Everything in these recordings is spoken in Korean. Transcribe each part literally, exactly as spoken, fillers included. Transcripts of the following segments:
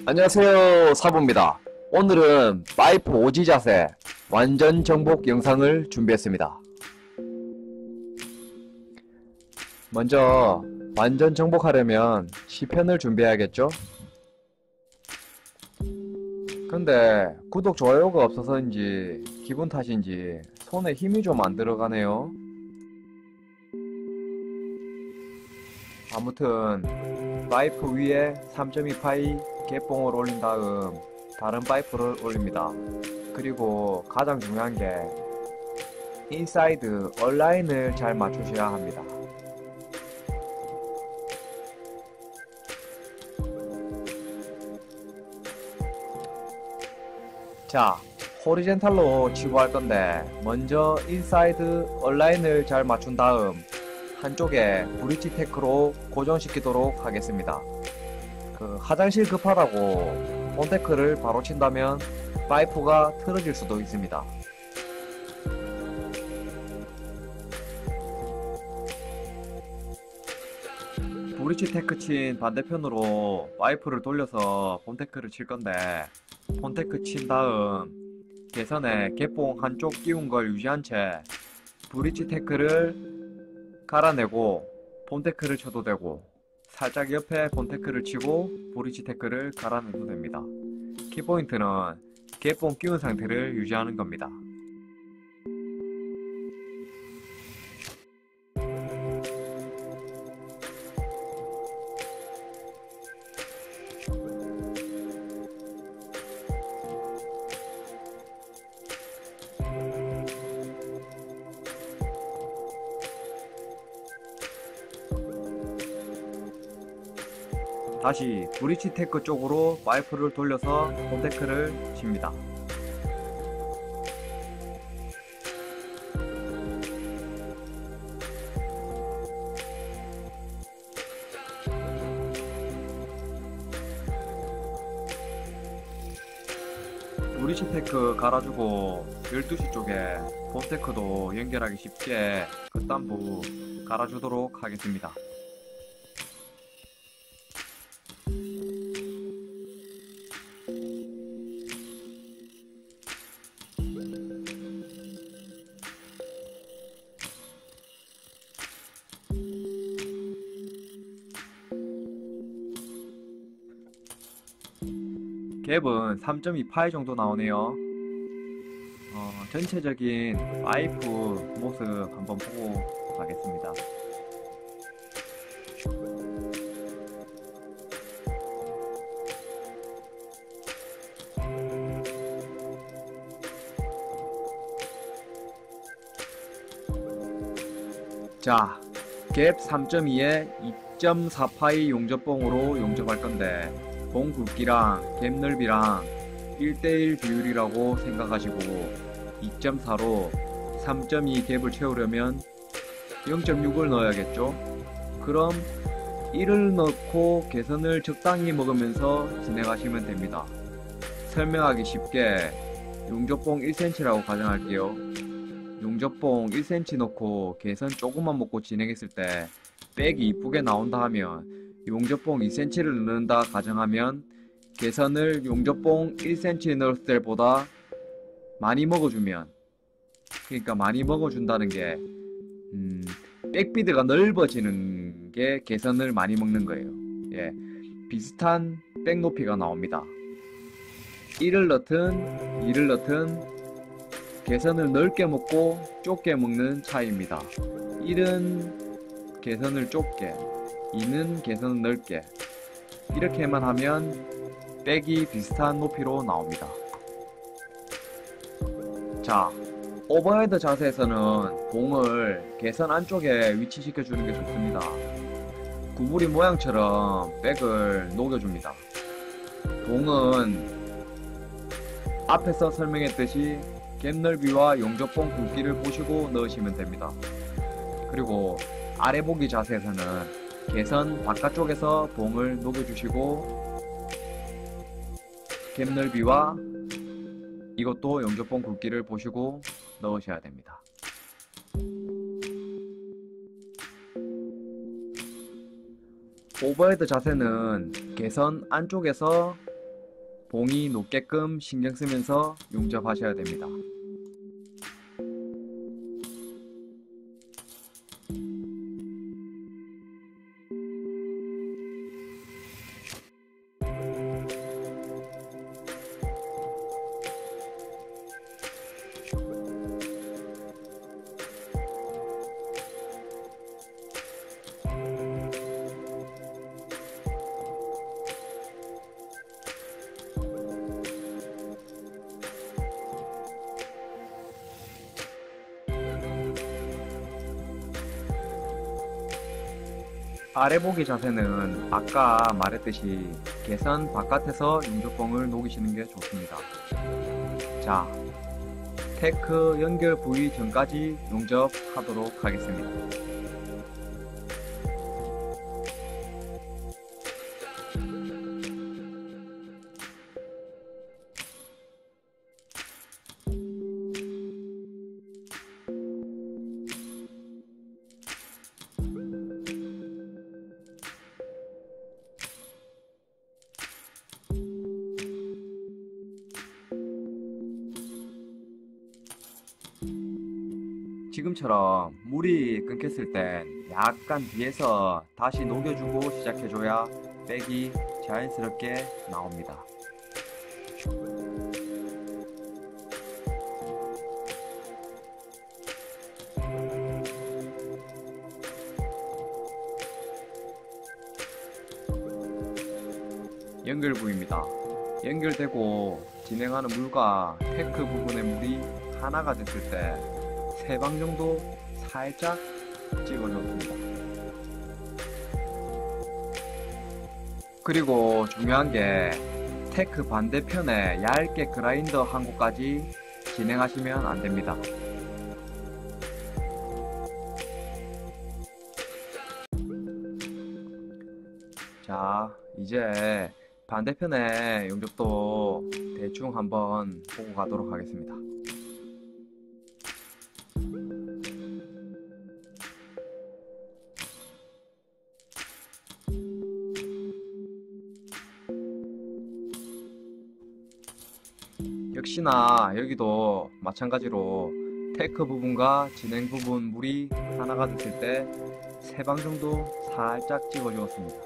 안녕하세요, 사부입니다. 오늘은 파이프 오지 자세 완전 정복 영상을 준비했습니다. 먼저 완전 정복하려면 시편을 준비해야겠죠? 근데 구독, 좋아요가 없어서인지 기분 탓인지 손에 힘이 좀 안 들어가네요. 아무튼 파이프 위에 삼 점 이 파이 개봉을 올린 다음 다른 파이프를 올립니다. 그리고 가장 중요한 게 인사이드 얼라인을 잘 맞추셔야 합니다. 자, 호리젠탈로 치고 할 건데 먼저 인사이드 얼라인을 잘 맞춘 다음 한쪽에 브릿지 테크로 고정시키도록 하겠습니다. 그 화장실 급하다고 본테크를 바로 친다면 파이프가 틀어질 수도 있습니다. 브릿지 테크 친 반대편으로 파이프를 돌려서 본테크를 칠 건데, 본테크 친 다음 개선에 개봉 한쪽 끼운 걸 유지한 채 브릿지 테크를 갈아내고 본테크를 쳐도 되고, 살짝 옆에 본테크를 치고 브릿지 테크를 갈아내도 됩니다. 키포인트는 개봉 끼운 상태를 유지하는 겁니다. 다시 브릿지 테크 쪽으로 파이프를 돌려서 본테크를 칩니다. 브릿지 테크 갈아주고 열두 시 쪽에 본테크도 연결하기 쉽게 끝단부 갈아주도록 하겠습니다. 갭은 삼 점 이 파이 정도 나오네요. 어, 전체적인 파이프 모습 한번 보고 가겠습니다. 자, 갭 삼 점 이에 이 점 사 파이 용접봉으로 용접할 건데, 봉 굵기랑 갭 넓이랑 일 대 일 비율이라고 생각하시고 이 점 사로 삼 점 이 갭을 채우려면 영 점 육을 넣어야겠죠. 그럼 일을 넣고 개선을 적당히 먹으면서 진행하시면 됩니다. 설명하기 쉽게 용접봉 일 센티미터라고 가정할게요. 용접봉 일 센티미터 넣고 개선 조금만 먹고 진행했을 때 백이 이쁘게 나온다 하면, 용접봉 이 센티미터를 넣는다 가정하면 개선을 용접봉 일 센티미터 넣었을 때보다 많이 먹어주면, 그러니까 많이 먹어준다는 게 음, 백비드가 넓어지는 게 개선을 많이 먹는 거예요. 예, 비슷한 백 높이가 나옵니다. 일을 넣든 이를 넣든 개선을 넓게 먹고 좁게 먹는 차이입니다. 일은 개선을 좁게, 이는 개선을 넓게, 이렇게만 하면 백이 비슷한 높이로 나옵니다. 자, 오버헤드 자세에서는 봉을 개선 안쪽에 위치시켜 주는 게 좋습니다. 구부리 모양처럼 백을 녹여줍니다. 봉은 앞에서 설명했듯이 갭 넓이와 용접봉 굵기를 보시고 넣으시면 됩니다. 그리고 아래 보기 자세에서는 개선 바깥쪽에서 봉을 녹여주시고 갭 넓이와 이것도 용접봉 굵기를 보시고 넣으셔야 됩니다. 오버헤드 자세는 개선 안쪽에서 봉이 높게끔 신경 쓰면서 용접하셔야 됩니다. 아래 보기 자세는 아까 말했듯이 개선 바깥에서 용접봉을 녹이시는 게 좋습니다. 자, 테크 연결 부위 전까지 용접하도록 하겠습니다. 지금처럼 물이 끊겼을 땐 약간 뒤에서 다시 녹여주고 시작해줘야 백이 자연스럽게 나옵니다. 연결 부위입니다. 연결되고 진행하는 물과 테크 부분의 물이 하나가 됐을 때 세 방 정도 살짝 찍어줬습니다. 그리고 중요한 게 테크 반대편에 얇게 그라인더 한 곳까지 진행하시면 안 됩니다. 자, 이제 반대편의 용접도 대충 한번 보고 가도록 하겠습니다. 역시나 여기도 마찬가지로 테크 부분과 진행 부분 물이 하나가 됐을 때 세 방 정도 살짝 찍어 주었습니다.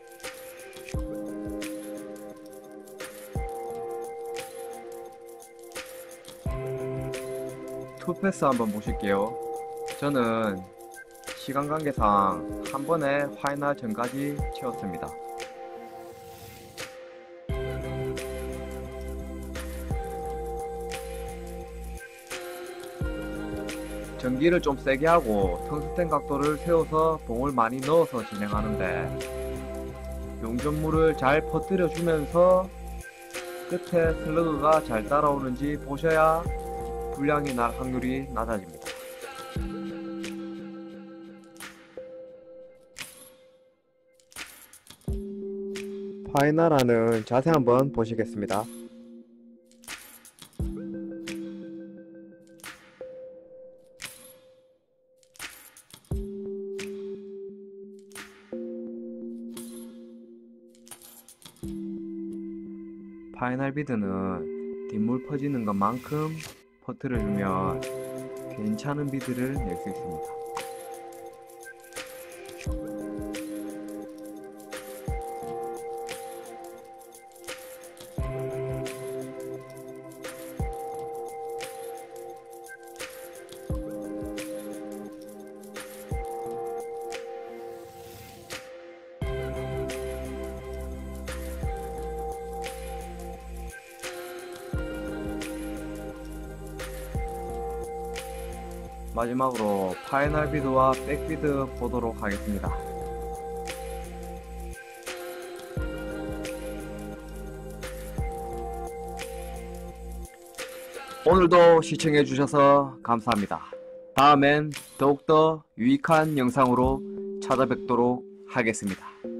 투패스 한번 보실게요. 저는 시간 관계상 한 번에 파이널 전까지 채웠습니다. 전기를 좀 세게 하고 텅스텐 각도를 세워서 봉을 많이 넣어서 진행하는데 용접물을 잘 퍼뜨려 주면서 끝에 슬러그가 잘 따라오는지 보셔야 불량이 날 확률이 낮아집니다. 파이널하는 자세 한번 보시겠습니다. 파이널 비드는 뒷물 퍼지는 것만큼 퍼뜨려주면 괜찮은 비드를 낼 수 있습니다. 마지막으로 파이널 비드와 백비드 보도록 하겠습니다. 오늘도 시청해주셔서 감사합니다. 다음엔 더욱더 유익한 영상으로 찾아뵙도록 하겠습니다.